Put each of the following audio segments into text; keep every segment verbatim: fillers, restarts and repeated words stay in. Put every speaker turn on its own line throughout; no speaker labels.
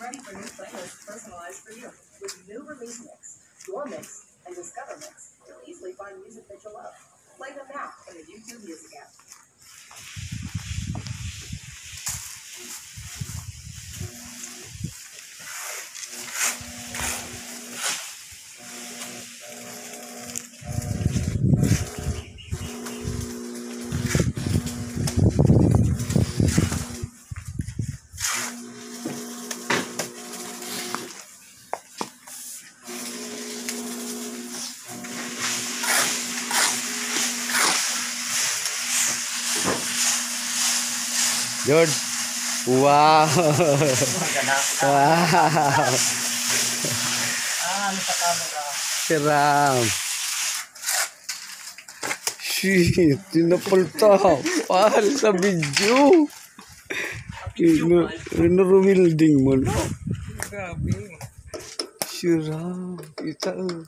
ready for new playlists personalized for you. With new release mix, your mix, and Discover Mix, you'll easily find music that you love. Play them now in the YouTube Music app.
George, wow. Wow.
Ah, ano sa camera?
Siram. Shit, tinapulta. Pahal sa video. Ino, ino rumilding mo, no?
Grabe.
Siram. Kita, oh.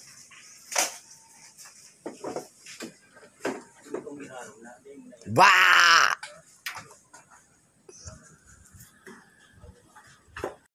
Wow!